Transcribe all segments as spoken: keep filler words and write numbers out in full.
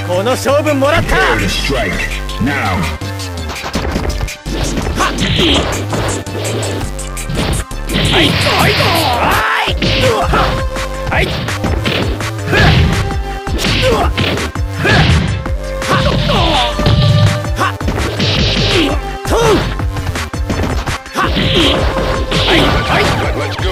この勝負もらった。 Prepare to strike now. はいはいはいはい Let's go.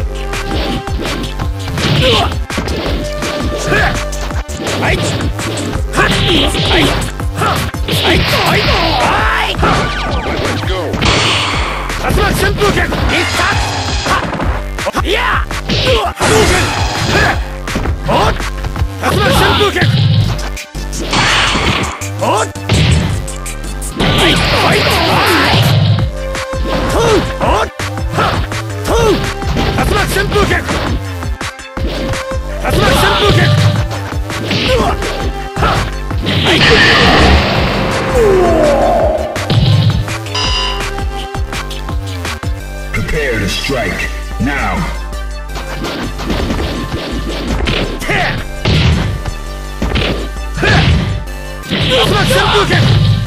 はいはいはいはい Let's go. 竜巻旋風剣いったいや波動拳おっ竜巻旋風剣おっはいはいはいトゥおっトゥ竜巻旋風剣竜巻旋風剣はい Prepare to strike now. 竜巻旋風剣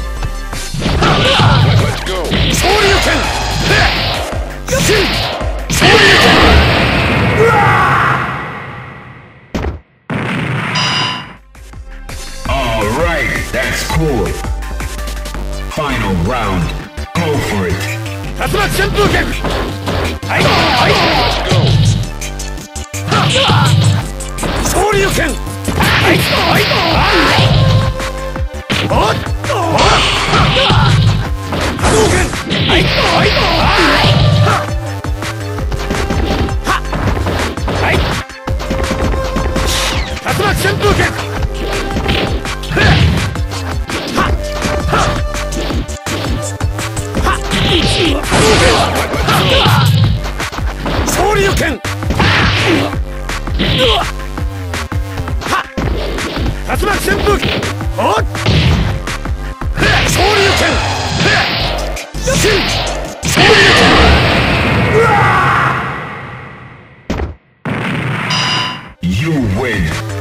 Let's go. 昇竜拳新昇竜拳うわ All right, that's cool. Final round. Go for it. 竜巻旋風剣はいはい Let's go. 昇竜拳はいはいはいおっおっ波動拳はいはいはいはい竜巻旋風剣ははは波動拳昇竜拳うわは竜巻旋風剣おっ昇竜拳新昇竜拳うわ You win.